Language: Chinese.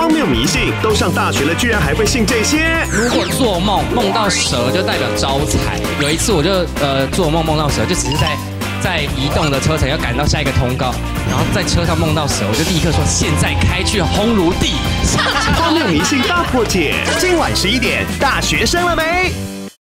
荒谬迷信，都上大学了，居然还会信这些？ 如果做梦梦到蛇，就代表招财。有一次我就做梦梦到蛇，就只是在移动的车程要赶到下一个通告，然后在车上梦到蛇，我就立刻说现在开去烘炉地。 荒谬迷信大破解，今晚11点，大学生了没？